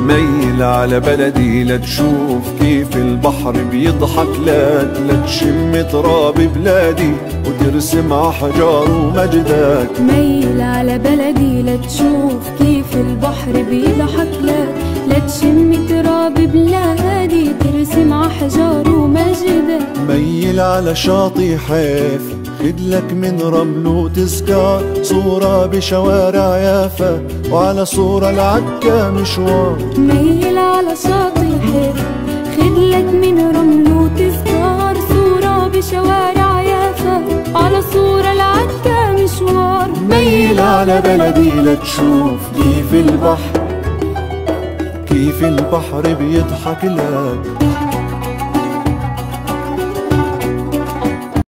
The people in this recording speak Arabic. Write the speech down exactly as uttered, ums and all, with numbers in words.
ميل على بلدي لتشوف كيف البحر بيضحك لك، لتشم تراب بلادي وترسم عحجار ومجدك. ميل على بلدي لتشوف كيف البحر بيضحك لك، لتشم تراب بلادي ترسم عحجار ومجدك. ميل على شاطئ حيف خدلك من رمل وتذكار، صورة بشوارع يافا وعلى صورة العكا مشوار. ميل على شاطئ حيف خدلك من رمل وتذكار، صورة بشوارع يافا على صورة العكا مشوار. ميل على بلدي لتشوف كيف البحر كيف البحر بيضحك لك.